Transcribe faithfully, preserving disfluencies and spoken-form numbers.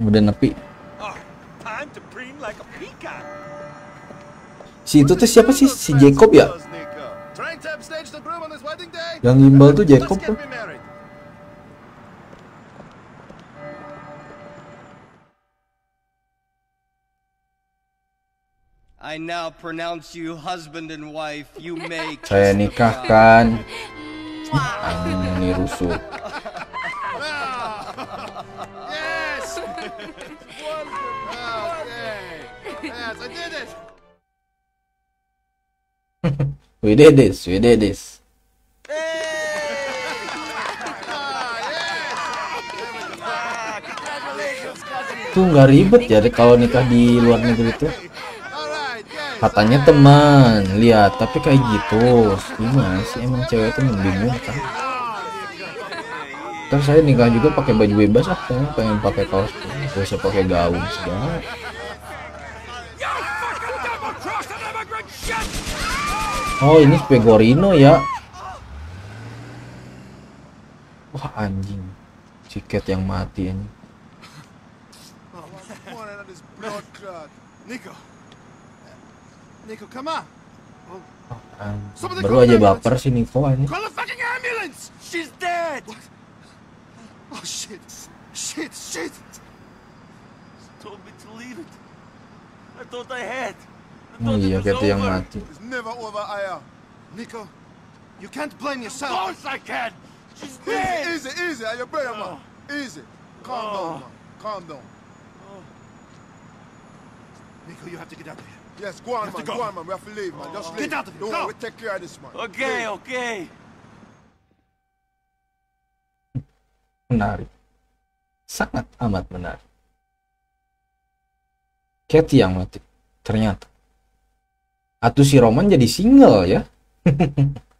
Udah nepi. Si itu tuh siapa sih? Si Jacob ya? Yang gimbal tuh Jacob tuh. I now pronounce you husband and wife. You may. Saya nikahkan. Ini rusuh. Yes. Yes, I did it. We did this, we did this. Tuh nggak ribet ya kalau nikah di luar negeri tuh. Katanya teman, lihat, tapi kayak gitu. Gimana sih emang cewek tuh membingungkan. Terus saya nikah juga pakai baju bebas, ah, saya pengen pakai kaos, gak usah pakai gaun segala. Oh ini Spegorino ya. Wah anjing, Ciket yang mati ini. Niko, Niko, come on. Oh, baru aja baper si Niko ini. Call the fucking ambulance. She's dead. What? Oh shit, shit, shit. Told me to leave it. I thought I had. Oh iya, Ket yang mati. It's never over, Aya. Niko, you can't blame yourself. Of course I can. She's dead. Easy, easy, easy, brother, man. Easy. Calm down, man. Calm down. Niko, you have to get out of here. Yes, go on, man. Go. go on, man. We have to leave, man. Just leave. Get out of here. Don't worry, we take care of this, man. Okay, leave. Okay. Menarik. Sangat amat menarik. Katy yang mati. Ternyata. Atau si Roman jadi single ya.